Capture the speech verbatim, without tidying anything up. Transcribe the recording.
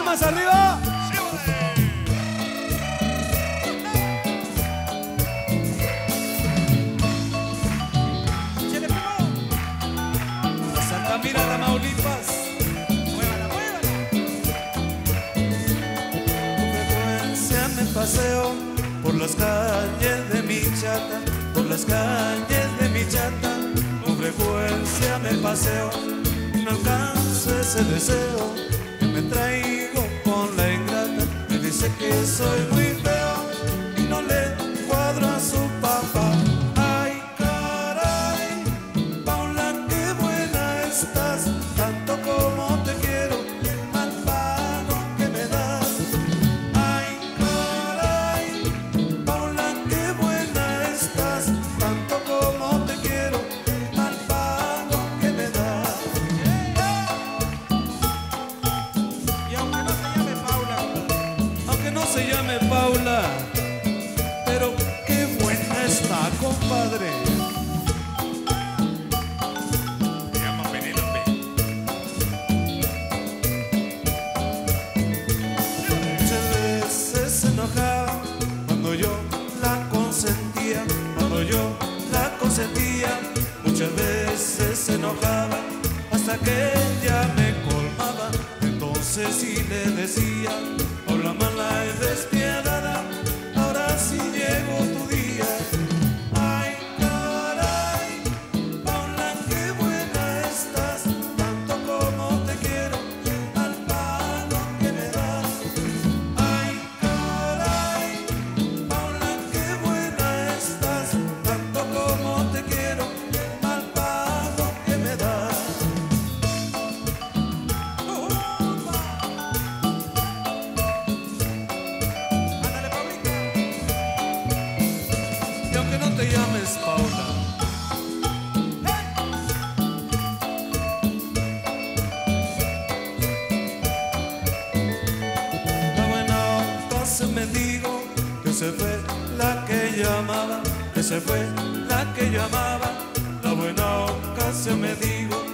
palmas arriba. Mira, Tamaulipas, muévala, muévala. Con frecuencia me paseo por las calles de mi chata, por las calles de mi chata. Con frecuencia me paseo y no alcanzo ese deseo que me traigo con la ingrata. Me dice que soy muy feo y no le cuadro a su papá. Tanto como te quiero, mal pago que me das. Ay, caray, Paula, qué buena estás. Tanto como te quiero, mal pago que me das. Y aunque no se llame Paula, aunque no se llame Paula, pero qué buena está, compadre. Cuando yo la consentía, cuando yo la consentía, muchas veces se enojaba hasta que ella me colmaba. Entonces sí le decía, hola mala y despiadada, ahora sí llegó tu día. Ay, caray, Paula, qué buena estás, tanto como te quiero, al palo que me das. No te llames Paula. La buena onda se me dijo que se fue la que llamaba, que se fue la que llamaba. La buena onda se me dijo